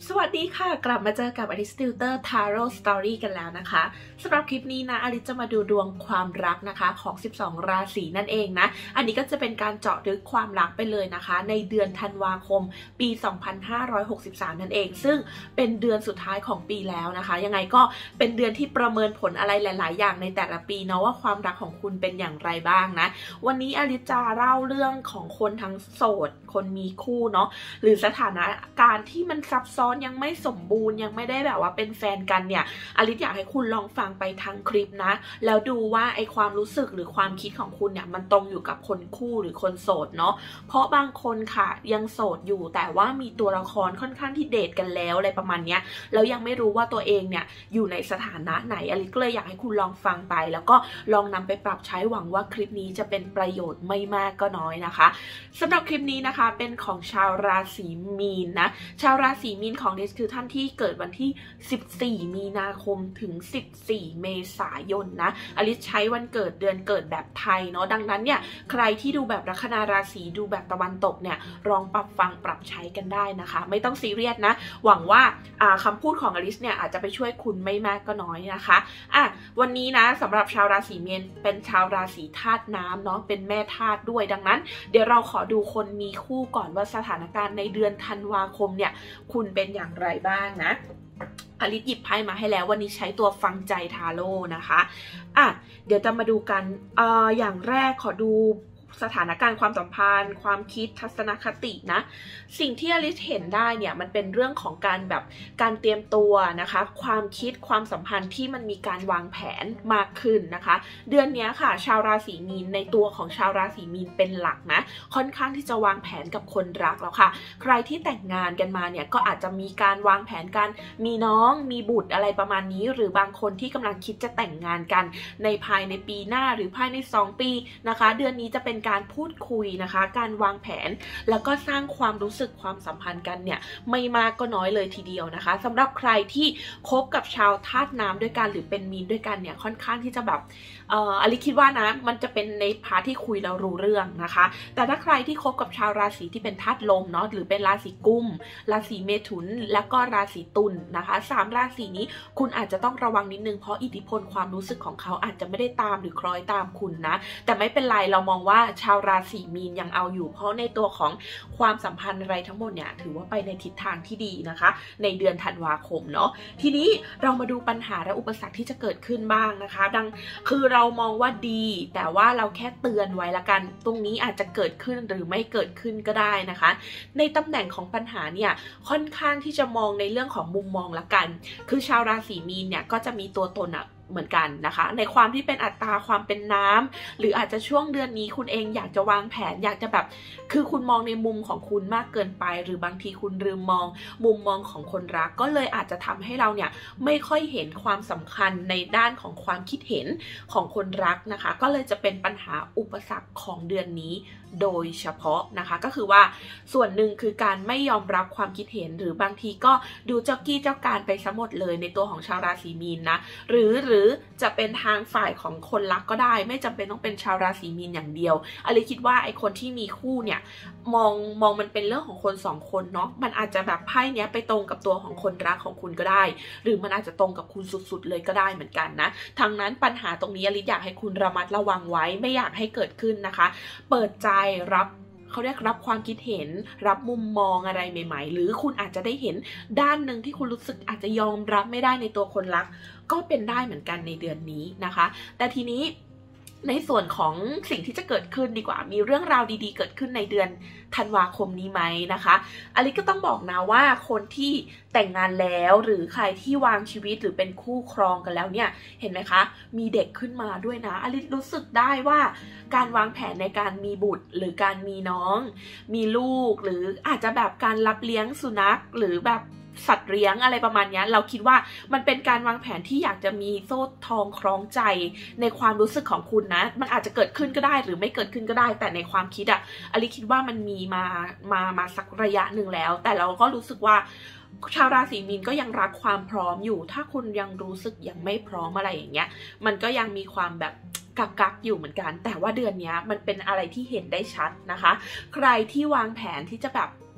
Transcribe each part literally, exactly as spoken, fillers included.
สวัสดีค่ะกลับมาเจอกับอลิสติวเตอร์ Tarot Story กันแล้วนะคะสำหรับคลิปนี้นะอลิสจะมาดูดวงความรักนะคะของสิบสองราศีนั่นเองนะอันนี้ก็จะเป็นการเจาะลึกความรักไปเลยนะคะในเดือนธันวาคมปีสองพันห้าร้อยหกสิบสามนั่นเองซึ่งเป็นเดือนสุดท้ายของปีแล้วนะคะยังไงก็เป็นเดือนที่ประเมินผลอะไรหลายๆอย่างในแต่ละปีเนาะว่าความรักของคุณเป็นอย่างไรบ้างนะวันนี้อลิสจะเล่าเรื่องของคนทั้งโสดคนมีคู่เนาะหรือสถานะการที่มันซับซ้อนยังไม่สมบูรณ์ยังไม่ได้แบบว่าเป็นแฟนกันเนี่ยอลิสอยากให้คุณลองฟังไปทั้งคลิปนะแล้วดูว่าไอความรู้สึกหรือความคิดของคุณเนี่ยมันตรงอยู่กับคนคู่หรือคนโสดเนาะเพราะบางคนค่ะยังโสดอยู่แต่ว่ามีตัวละครค่อนข้างที่เดทกันแล้วอะไรประมาณเนี้ยแล้วยังไม่รู้ว่าตัวเองเนี่ยอยู่ในสถานะไหนอลิสก็เลยอยากให้คุณลองฟังไปแล้วก็ลองนำไปปรับใช้หวังว่าคลิปนี้จะเป็นประโยชน์ไม่มากก็น้อยนะคะสำหรับคลิปนี้นะคะเป็นของชาวราศีมีนนะชาวราศีมีนของดิสคือท่านที่เกิดวันที่สิบสี่มีนาคมถึงสิบสี่เมษายนนะอลิสใช้วันเกิดเดือนเกิดแบบไทยเนาะดังนั้นเนี่ยใครที่ดูแบบลัคนาราศีดูแบบตะวันตกเนี่ยลองปรับฟังปรับใช้กันได้นะคะไม่ต้องซีเรียสนะหวังว่าคำพูดของอลิสเนี่ยอาจจะไปช่วยคุณไม่มากก็น้อยนะคะอ่ะวันนี้นะสำหรับชาวราศีมีนเป็นชาวราศีธาตุน้ำเนาะเป็นแม่ธาตุด้วยดังนั้นเดี๋ยวเราขอดูคนมีคู่ก่อนว่าสถานการณ์ในเดือนธันวาคมเนี่ยคุณเป็นอย่างไรบ้างนะอลิสหยิบไพ่มาให้แล้ววันนี้ใช้ตัวฟังใจทาโร่นะคะอ่ะเดี๋ยวจะมาดูกันเอ่ออย่างแรกขอดูสถานการณ์ความสัมพันธ์ความคิดทัศนคตินะสิ่งที่อลิสเห็นได้เนี่ยมันเป็นเรื่องของการแบบการเตรียมตัวนะคะความคิดความสัมพันธ์ที่มันมีการวางแผนมากขึ้นนะคะเดือนนี้ค่ะชาวราศีมีนในตัวของชาวราศีมีนเป็นหลักนะค่อนข้างที่จะวางแผนกับคนรักแล้วค่ะใครที่แต่งงานกันมาเนี่ยก็อาจจะมีการวางแผนกันมีน้องมีบุตรอะไรประมาณนี้หรือบางคนที่กำลังคิดจะแต่งงานกันในภายในปีหน้าหรือภายในสองปีนะคะเดือนนี้จะเป็นการพูดคุยนะคะการวางแผนแล้วก็สร้างความรู้สึกความสัมพันธ์กันเนี่ยไม่มากก็น้อยเลยทีเดียวนะคะสำหรับใครที่คบกับชาวธาตุน้ำด้วยกันหรือเป็นมีนด้วยกันเนี่ยค่อนข้างที่จะแบบเอ่ออลิคิดว่านะมันจะเป็นในพาร์ทที่คุยแล้วรู้เรื่องนะคะแต่ถ้าใครที่คบกับชาวราศีที่เป็นธาตุลมเนาะหรือเป็นราศีกุมราศีเมถุนแล้วก็ราศีตุลนะคะสามราศีนี้คุณอาจจะต้องระวังนิดนึงเพราะอิทธิพลความรู้สึกของเขาอาจจะไม่ได้ตามหรือคล้อยตามคุณนะแต่ไม่เป็นไรเรามองว่าชาวราศีมีนยังเอาอยู่เพราะในตัวของความสัมพันธ์อะไรทั้งหมดเนี่ยถือว่าไปในทิศทางที่ดีนะคะในเดือนธันวาคมเนาะทีนี้เรามาดูปัญหาและอุปสรรคที่จะเกิดขึ้นบ้างนะคะดังคือเรามองว่าดีแต่ว่าเราแค่เตือนไว้ละกันตรงนี้อาจจะเกิดขึ้นหรือไม่เกิดขึ้นก็ได้นะคะในตำแหน่งของปัญหาเนี่ยค่อนข้างที่จะมองในเรื่องของมุมมองละกันคือชาวราศีมีนเนี่ยก็จะมีตัวตนอะเหมือนกันนะคะในความที่เป็นอัตราความเป็นน้ำหรืออาจจะช่วงเดือนนี้คุณเองอยากจะวางแผนอยากจะแบบคือคุณมองในมุมของคุณมากเกินไปหรือบางทีคุณลืมมองมุมมองของคนรักก็เลยอาจจะทำให้เราเนี่ยไม่ค่อยเห็นความสำคัญในด้านของความคิดเห็นของคนรักนะคะก็เลยจะเป็นปัญหาอุปสรรคของเดือนนี้โดยเฉพาะนะคะก็คือว่าส่วนหนึ่งคือการไม่ยอมรับความคิดเห็นหรือบางทีก็ดูเจ้ากี้เจ้าการไปซะหมดเลยในตัวของชาวราศีมีนนะหรือหรือจะเป็นทางฝ่ายของคนรักก็ได้ไม่จำเป็นต้องเป็นชาวราศีมีนอย่างเดียวอลิคิดว่าไอคนที่มีคู่เนี่ยมองมองมันเป็นเรื่องของคนสองคนเนาะมันอาจจะแบบไพ่เนี้ยไปตรงกับตัวของคนรักของคุณก็ได้หรือมันอาจจะตรงกับคุณสุดๆเลยก็ได้เหมือนกันนะทางนั้นปัญหาตรงนี้อลิอยากให้คุณระมัดระวังไว้ไม่อยากให้เกิดขึ้นนะคะเปิดใจรับเขาเรียกรับความคิดเห็นรับมุมมองอะไรใหม่ๆหรือคุณอาจจะได้เห็นด้านหนึ่งที่คุณรู้สึกอาจจะยอมรับไม่ได้ในตัวคนรักก็เป็นได้เหมือนกันในเดือนนี้นะคะแต่ทีนี้ในส่วนของสิ่งที่จะเกิดขึ้นดีกว่ามีเรื่องราวดีๆเกิดขึ้นในเดือนธันวาคมนี้ไหมนะคะอลิก็ต้องบอกนะว่าคนที่แต่งงานแล้วหรือใครที่วางชีวิตหรือเป็นคู่ครองกันแล้วเนี่ยเห็นไหมคะมีเด็กขึ้นมาด้วยนะอลิรู้สึกได้ว่าการวางแผนในการมีบุตรหรือการมีน้องมีลูกหรืออาจจะแบบการรับเลี้ยงสุนัขหรือแบบสัตว์เลี้ยงอะไรประมาณนี้เราคิดว่ามันเป็นการวางแผนที่อยากจะมีโซ่ทองคล้องใจในความรู้สึกของคุณนะมันอาจจะเกิดขึ้นก็ได้หรือไม่เกิดขึ้นก็ได้แต่ในความคิดอะอลิคิดว่ามันมีมามามาสักระยะหนึ่งแล้วแต่เราก็รู้สึกว่าชาวราศีมีนก็ยังรักความพร้อมอยู่ถ้าคุณยังรู้สึกยังไม่พร้อมอะไรอย่างเงี้ยมันก็ยังมีความแบบกักกักอยู่เหมือนกันแต่ว่าเดือนนี้มันเป็นอะไรที่เห็นได้ชัดนะคะใครที่วางแผนที่จะแบบ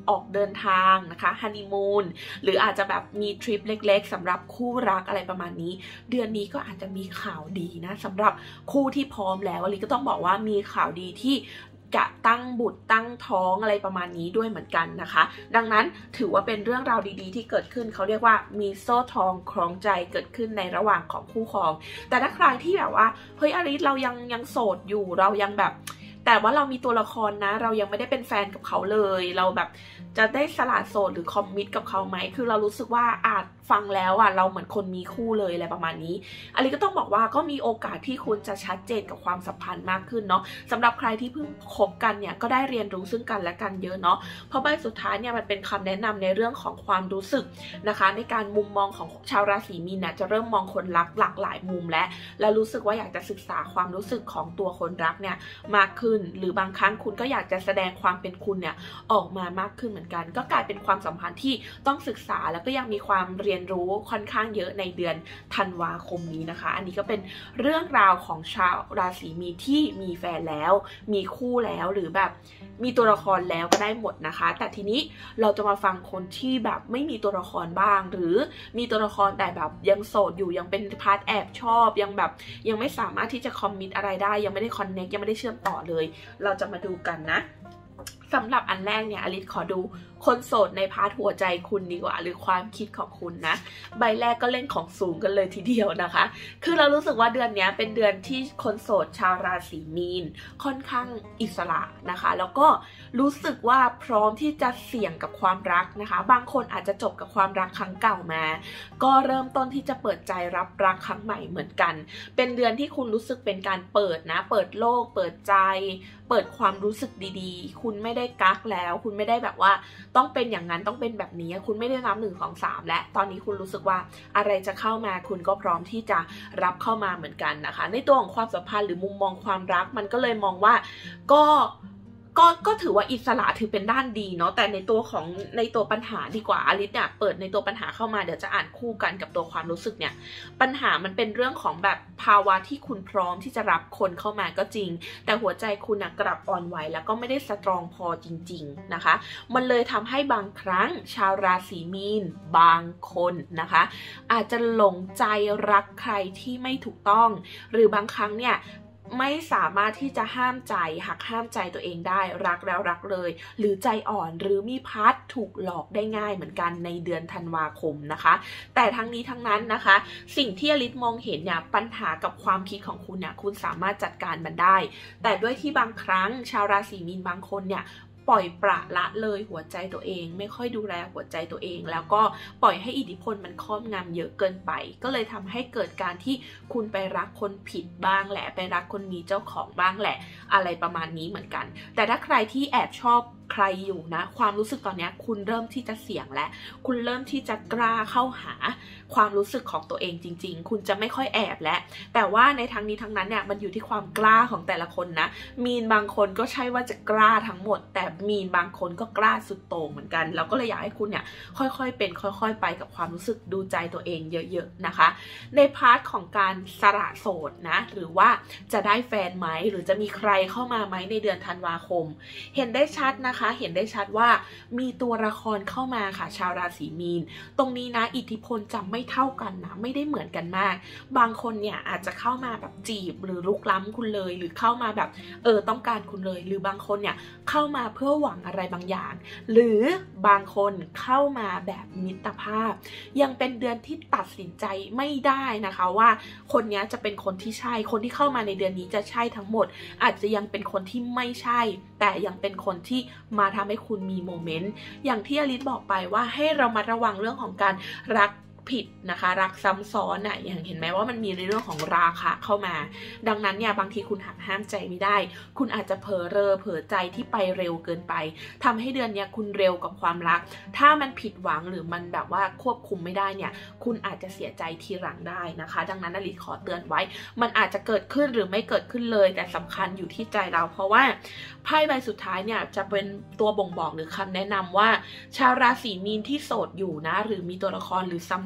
ออกเดินทางนะคะฮันนีมูนหรืออาจจะแบบมีทริปเล็กๆสำหรับคู่รักอะไรประมาณนี้เดือนนี้ก็อาจจะมีข่าวดีนะสำหรับคู่ที่พร้อมแล้วลิก็ต้องบอกว่ามีข่าวดีที่กะตั้งบุตรตั้งท้องอะไรประมาณนี้ด้วยเหมือนกันนะคะดังนั้นถือว่าเป็นเรื่องราวดีๆที่เกิดขึ้นเขาเรียกว่ามีโซ่ทองคล้องใจเกิดขึ้นในระหว่างของคู่ครองแต่ถ้าใครที่แบบว่าเฮ้ยอลิสเรายังยังโสดอยู่เรายังแบบแต่ว่าเรามีตัวละครนะเรายังไม่ได้เป็นแฟนกับเขาเลยเราแบบจะได้สละโสดหรือคอมมิตกับเขาไหมคือเรารู้สึกว่าอาจฟังแล้วอ่ะเราเหมือนคนมีคู่เลยอะไรประมาณนี้อลิก็ต้องบอกว่าก็มีโอกาสที่คุณจะชัดเจนกับความสัมพันธ์มากขึ้นเนาะสำหรับใครที่เพิ่งคบกันเนี่ยก็ได้เรียนรู้ซึ่งกันและกันเยอะเนาะเพราะใบสุดท้ายเนี่ยมันเป็นคำแนะนำในเรื่องของความรู้สึกนะคะในการมุมมองของชาวราศีมีนเนี่ยจะเริ่มมองคนรักหลากหลายมุมและและรู้สึกว่าอยากจะศึกษาความรู้สึกของตัวคนรักเนี่ยมากขึ้นหรือบางครั้งคุณก็อยากจะแสดงความเป็นคุณเนี่ยออกมามากขึ้นเหมือนกันก็กลายเป็นความสัมพันธ์ที่ต้องศึกษาแล้วก็ยังมีความเรียนรู้ค่อนข้างเยอะในเดือนธันวาคมนี้นะคะอันนี้ก็เป็นเรื่องราวของชาวราศีมีนที่มีแฟนแล้วมีคู่แล้วหรือแบบมีตัวละครแล้วก็ได้หมดนะคะแต่ทีนี้เราจะมาฟังคนที่แบบไม่มีตัวละครบ้างหรือมีตัวละครแต่แบบยังโสดอยู่ยังเป็นพาร์ทแอบชอบยังแบบยังไม่สามารถที่จะคอมมิตอะไรได้ยังไม่ได้คอนเนคยังไม่ได้เชื่อมต่อเลยเราจะมาดูกันนะสำหรับอันแรกเนี่ยอลิสขอดูคนโสดในพาร์ทหัวใจคุณดีกว่าหรือความคิดของคุณนะใบแรกก็เล่นของสูงกันเลยทีเดียวนะคะคือเรารู้สึกว่าเดือนนี้เป็นเดือนที่คนโสดชาวราศีมีนค่อนข้างอิสระนะคะแล้วก็รู้สึกว่าพร้อมที่จะเสี่ยงกับความรักนะคะบางคนอาจจะจบกับความรักครั้งเก่ามาก็เริ่มต้นที่จะเปิดใจรับรักครั้งใหม่เหมือนกันเป็นเดือนที่คุณรู้สึกเป็นการเปิดนะเปิดโลกเปิดใจเปิดความรู้สึกดีๆคุณไม่ได้กักแล้วคุณไม่ได้แบบว่าต้องเป็นอย่างนั้นต้องเป็นแบบนี้คุณไม่ได้นับหนึ่งสองสามและตอนนี้คุณรู้สึกว่าอะไรจะเข้ามาคุณก็พร้อมที่จะรับเข้ามาเหมือนกันนะคะในตัวของความสัมพันธ์หรือมุมมองความรักมันก็เลยมองว่าก็ก็ก็ถือว่าอิสระถือเป็นด้านดีเนาะแต่ในตัวของในตัวปัญหาดีกว่าอลิสเนี่ยเปิดในตัวปัญหาเข้ามาเดี๋ยวจะอ่านคู่กันกับตัวความรู้สึกเนี่ยปัญหามันเป็นเรื่องของแบบภาวะที่คุณพร้อมที่จะรับคนเข้ามาก็จริงแต่หัวใจคุณนะกลับอ่อนไหวแล้วก็ไม่ได้สตรองพอจริงๆนะคะมันเลยทำให้บางครั้งชาวราศีมีนบางคนนะคะอาจจะหลงใจรักใครที่ไม่ถูกต้องหรือบางครั้งเนี่ยไม่สามารถที่จะห้ามใจหักห้ามใจตัวเองได้รักแล้วรักเลยหรือใจอ่อนหรือมีพาร์ทถูกหลอกได้ง่ายเหมือนกันในเดือนธันวาคมนะคะแต่ทั้งนี้ทั้งนั้นนะคะสิ่งที่อลิสมองเห็นเนี่ยปัญหากับความคิดของคุณเนี่ยคุณสามารถจัดการมันได้แต่ด้วยที่บางครั้งชาวราศีมีนบางคนเนี่ยปล่อยปละละเลยหัวใจตัวเองไม่ค่อยดูแลหัวใจตัวเองแล้วก็ปล่อยให้อิทธิพลมันครอบงำเยอะเกินไปก็เลยทำให้เกิดการที่คุณไปรักคนผิดบ้างแหละไปรักคนมีเจ้าของบ้างแหละอะไรประมาณนี้เหมือนกันแต่ถ้าใครที่แอบชอบใครอยู่นะความรู้สึกตอนนี้คุณเริ่มที่จะเสี่ยงและคุณเริ่มที่จะกล้าเข้าหาความรู้สึกของตัวเองจริงๆคุณจะไม่ค่อยแอบแล้วแต่ว่าในทั้งนี้ทั้งนั้นเนี่ยมันอยู่ที่ความกล้าของแต่ละคนนะมีนบางคนก็ใช่ว่าจะกล้าทั้งหมดแต่มีนบางคนก็กล้าสุดโต่งเหมือนกันแล้วก็เลยอยากให้คุณเนี่ยค่อยๆเป็นค่อยๆไปกับความรู้สึกดูใจตัวเองเยอะๆนะคะในพาร์ทของการสละโสดนะหรือว่าจะได้แฟนไหมหรือจะมีใครเข้ามาไหมในเดือนธันวาคมเห็นได้ชัดนะคะเห็นได้ชัดว่ามีตัวละครเข้ามาค่ะชาวราศีมีนตรงนี้นะอิทธิพลจะไม่เท่ากันนะไม่ได้เหมือนกันมากบางคนเนี่ยอาจจะเข้ามาแบบจีบหรือลุกล้ำคุณเลยหรือเข้ามาแบบเออต้องการคุณเลยหรือบางคนเนี่ยเข้ามาเพื่อหวังอะไรบางอย่างหรือบางคนเข้ามาแบบมิตรภาพยังเป็นเดือนที่ตัดสินใจไม่ได้นะคะว่าคนนี้จะเป็นคนที่ใช่คนที่เข้ามาในเดือนนี้จะใช่ทั้งหมดอาจจะยังเป็นคนที่ไม่ใช่แต่ยังเป็นคนที่มาทำให้คุณมีโมเมนต์อย่างที่อลิสบอกไปว่าให้เรามาระวังเรื่องของการรักผิดนะคะรักซ้ำซ้อนน่ะอย่างเห็นไหมว่ามันมีในเรื่องของราคะเข้ามาดังนั้นเนี่ยบางทีคุณหักห้ามใจไม่ได้คุณอาจจะเผลอเรอเผลอใจที่ไปเร็วเกินไปทำให้เดือนนี้คุณเร็วกับความรักถ้ามันผิดหวังหรือมันแบบว่าควบคุมไม่ได้เนี่ยคุณอาจจะเสียใจทีหลังได้นะคะดังนั้นอลิสขอเตือนไว้มันอาจจะเกิดขึ้นหรือไม่เกิดขึ้นเลยแต่สำคัญอยู่ที่ใจเราเพราะว่าไพ่ใบสุดท้ายเนี่ยจะเป็นตัวบ่งบอกหรือคำแนะนำว่าชาวราศีมีนที่โสดอยู่นะหรือมีตัวละครหรือซ้ำ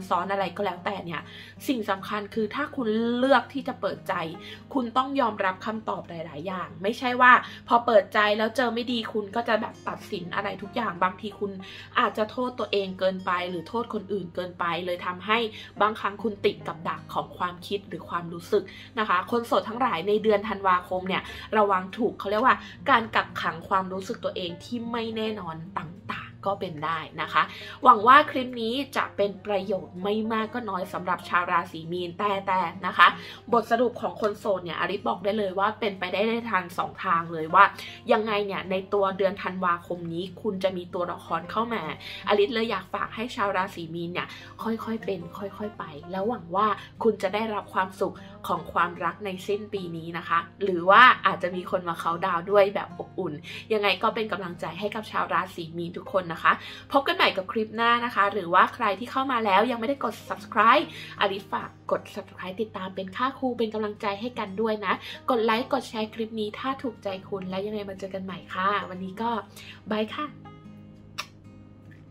ซ้อนอะไรก็แล้วแต่เนี่ยสิ่งสำคัญคือถ้าคุณเลือกที่จะเปิดใจคุณต้องยอมรับคำตอบหลายๆอย่างไม่ใช่ว่าพอเปิดใจแล้วเจอไม่ดีคุณก็จะแบบตัดสินอะไรทุกอย่างบางทีคุณอาจจะโทษตัวเองเกินไปหรือโทษคนอื่นเกินไปเลยทำให้บางครั้งคุณติดกับดักของความคิดหรือความรู้สึกนะคะคนโสดทั้งหลายในเดือนธันวาคมเนี่ยระวังถูกเขาเรียกว่าการกักขังความรู้สึกตัวเองที่ไม่แน่นอนต่างๆก็เป็นได้นะคะหวังว่าคลิปนี้จะเป็นประโยชน์ไม่มากก็น้อยสำหรับชาวราศีมีนแต่แต่นะคะบทสรุปของคนโสดเนี่ยอลิซบอกได้เลยว่าเป็นไปได้ในทางสองทางเลยว่ายังไงเนี่ยในตัวเดือนธันวาคมนี้คุณจะมีตัวละครเข้ามาอลิซเลยอยากฝากให้ชาวราศีมีนเนี่ยค่อยๆเป็นค่อยๆไปแล้วหวังว่าคุณจะได้รับความสุขของความรักในสิ้นปีนี้นะคะหรือว่าอาจจะมีคนมาเคาน์ดาวน์ด้วยแบบอบอุ่นยังไงก็เป็นกำลังใจให้กับชาวราศีมีนทุกคนนะคะพบกันใหม่กับคลิปหน้านะคะหรือว่าใครที่เข้ามาแล้วยังไม่ได้กด ซับสไครบ์ อลิซฝากกด ซับสไครบ์ ติดตามเป็นค่าครูเป็นกำลังใจให้กันด้วยนะกดไลค์กดแชร์คลิปนี้ถ้าถูกใจคุณแล้วยังไงมาเจอกันใหม่ค่ะวันนี้ก็บายค่ะ